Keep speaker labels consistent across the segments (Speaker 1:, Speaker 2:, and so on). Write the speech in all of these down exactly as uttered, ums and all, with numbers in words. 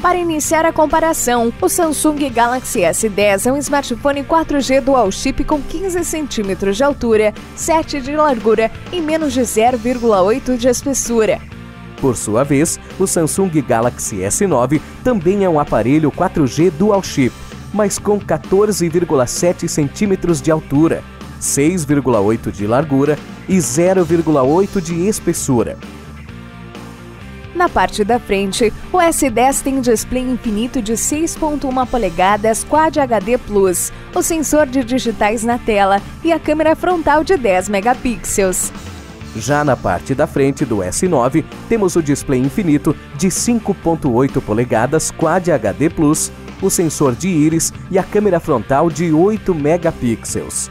Speaker 1: Para iniciar a comparação, o Samsung Galaxy S dez é um smartphone quatro G Dual Chip com quinze centímetros de altura, sete de largura e menos de zero vírgula oito de espessura.
Speaker 2: Por sua vez, o Samsung Galaxy S nove também é um aparelho quatro G Dual Chip, mas com quatorze vírgula sete centímetros de altura, seis vírgula oito de largura e zero vírgula oito de espessura.
Speaker 1: Na parte da frente, o S dez tem display infinito de seis vírgula um polegadas Quad H D plus, o sensor de digitais na tela e a câmera frontal de dez megapixels.
Speaker 2: Já na parte da frente do S nove, temos o display infinito de cinco vírgula oito polegadas Quad H D plus, o sensor de íris e a câmera frontal de oito megapixels.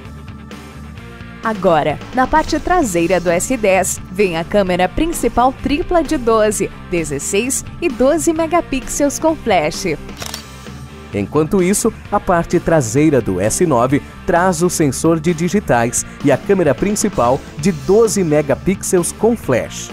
Speaker 1: Agora, na parte traseira do S dez, vem a câmera principal tripla de doze, dezesseis e doze megapixels com flash.
Speaker 2: Enquanto isso, a parte traseira do S nove traz o sensor de digitais e a câmera principal de doze megapixels com flash.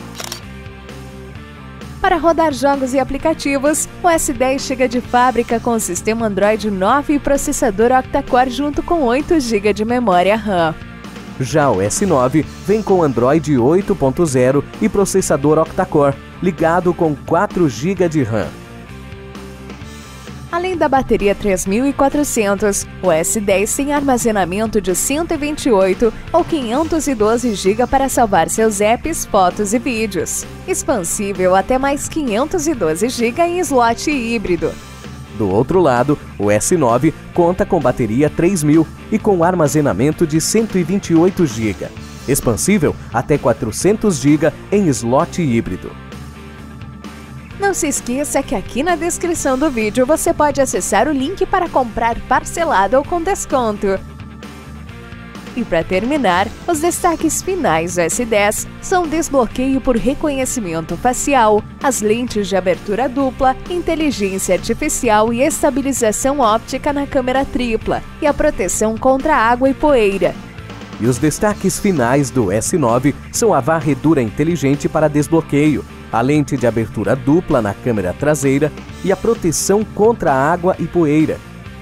Speaker 1: Para rodar jogos e aplicativos, o S dez chega de fábrica com o sistema Android nove e processador octa-core junto com oito gigas de memória RAM.
Speaker 2: Já o S nove vem com Android oito ponto zero e processador octa-core, ligado com quatro gigas de RAM.
Speaker 1: Além da bateria três mil e quatrocentos, o S dez tem armazenamento de cento e vinte e oito ou quinhentos e doze gigas para salvar seus apps, fotos e vídeos. Expansível até mais quinhentos e doze gigas em slot híbrido.
Speaker 2: Do outro lado, o S nove conta com bateria três mil e com armazenamento de cento e vinte e oito gigas, expansível até quatrocentos gigas em slot híbrido.
Speaker 1: Não se esqueça que aqui na descrição do vídeo você pode acessar o link para comprar parcelado ou com desconto. E para terminar, os destaques finais do S dez são desbloqueio por reconhecimento facial, as lentes de abertura dupla, inteligência artificial e estabilização óptica na câmera tripla, e a proteção contra água e poeira.
Speaker 2: E os destaques finais do S nove são a varredura inteligente para desbloqueio, a lente de abertura dupla na câmera traseira e a proteção contra água e poeira.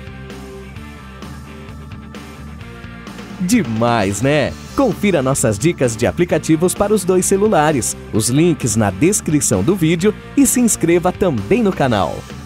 Speaker 2: Demais, né? Confira nossas dicas de aplicativos para os dois celulares, os links na descrição do vídeo e se inscreva também no canal.